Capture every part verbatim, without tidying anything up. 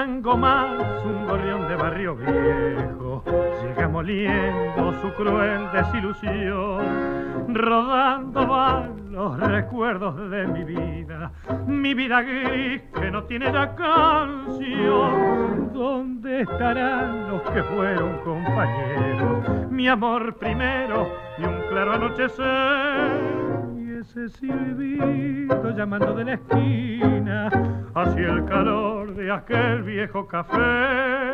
tango más, un gorrión de barrio viejo llega moliendo su cruel desilusión. Rodando van los recuerdos de mi vida, mi vida gris que no tiene ya canción. ¿Dónde estarán los que fueron compañeros? Mi amor primero y un claro anochecer. Ese silbido llamando de la esquina hacia el calor de aquel viejo café.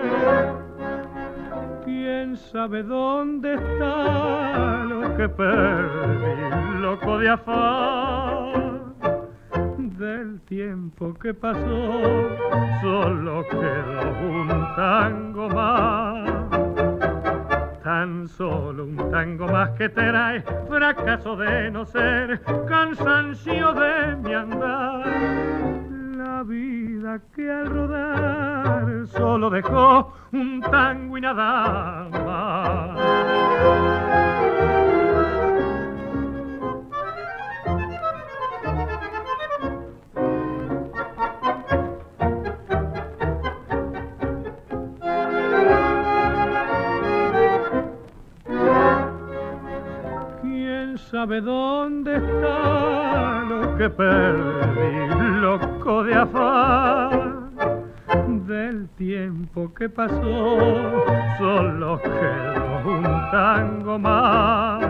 ¿Quién sabe dónde está lo que perdí, loco de afán? Del tiempo que pasó solo quedó un tango más. Tan solo un tango más que trae fracaso de no ser, cansancio de mi andar. La vida que al rodar solo dejó un tango y nada más. ¿Sabe dónde está lo que perdí, loco de afán? Del tiempo que pasó solo quedó un tango más.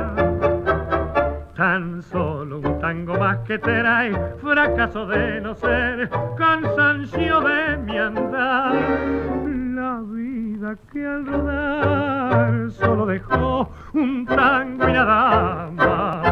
Tan solo un tango más que trae fracaso de no ser, cansancio de mi andar. La vida que al rodar solo dejó un tango y nada más.